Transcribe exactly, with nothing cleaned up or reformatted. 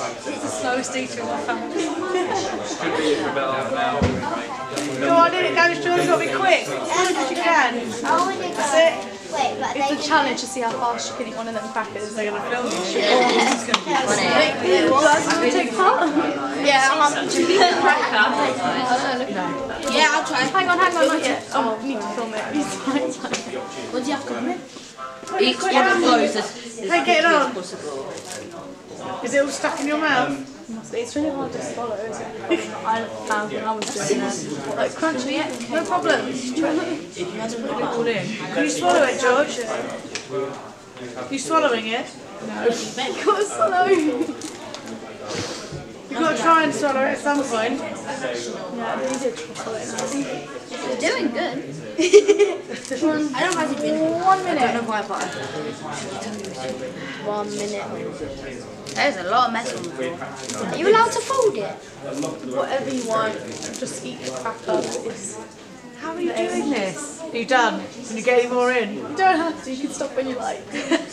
It's the slowest eater in my family. Go on in, it goes, George, you've got to be quick. As quick as you can. That's it. Wait, but It's a challenge to see how fast you can eat one of them crackers. They're going to film you. Well, that's going to take part. yeah, I'm Yeah, I'll try. Hang on, hang on, not yet. Oh, we need to film it. What do you have to do? Each one of those as Hey, get it on. possible. Is it all stuck in your mouth? It's really hard to swallow, isn't it? I found when I was doing it. Like crunchy, No problem. If you had to put it all in. Can you swallow it, George? You swallowing it? you've got to swallow. You've got to try and swallow it at some point. Yeah, they did swallow it. You're doing good. I don't have to be one minute. I don't know why, but I One minute. there's a lot of metal on the floor. Are you allowed to fold it? Whatever you want, just eat the cracker. It's, How are you doing this? Are you done? Can you get any more in? you don't have to, you can stop when you like.